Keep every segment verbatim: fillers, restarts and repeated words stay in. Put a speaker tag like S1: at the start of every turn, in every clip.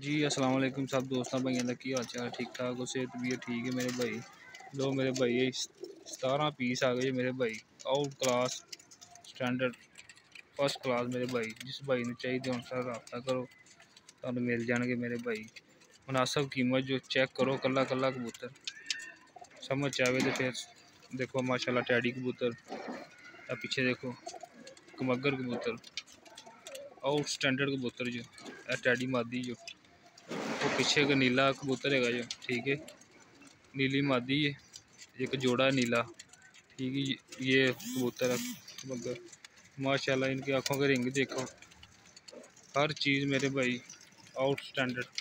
S1: जी अस्सलाम वालेकुम सब दोस्तों भाइयों का की हाल चाल ठीक ठाक हो सेहत भी ठीक है मेरे भाई। लो मेरे भाई सतारह पीस आ गए मेरे भाई out class standard first class मेरे भाई। जिस भाई ने चाहिए उनसे रब्ता करो तो मिल जाएंगे मेरे भाई। मुनासिब कीमत जो चेक करो कला कला कबूतर समझ आवे तो फिर देखो माशाल्लाह टैडी कबूतर या पीछे देखो कमगर कबूतर आउट स्टैंडर्ड कबूतर जो टैडी मादी जो वो पीछे का नीला कबूतर है जो ठीक है नीली मादी है एक जोड़ा नीला ठीक है। ये कबूतर है मगर माशाल्लाह इनकी आंखों का रिंग देखो हर चीज़ मेरे भाई आउट स्टैंडर्ड।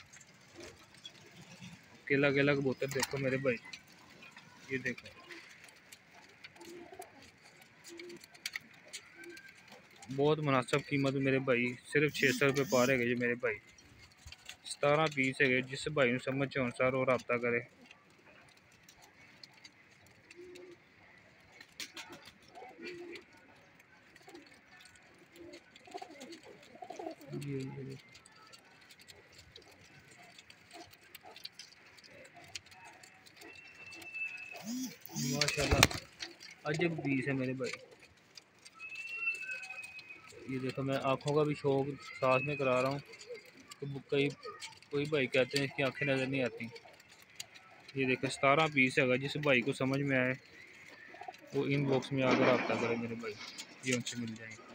S1: केला केला कबूतर देखो मेरे भाई ये देखो बहुत मुनासिब कीमत मेरे भाई सिर्फ छे सौ रुपये पा रहे मेरे भाई। सतारह पीस है जिस भाई समझ अनुसार वो रब्ता करे। माशाल्लाह अजब पीस है मेरे भाई। ये देखो मैं आँखों का भी शौक साथ में करा रहा हूँ तो कई कोई भाई कहते हैं इसकी आंखें नज़र नहीं आती। ये देखो सतारह पीस है जिस भाई को समझ में आए वो इन बॉक्स में आकर रब्ता करे मेरे भाई ये उनसे मिल जाएंगे।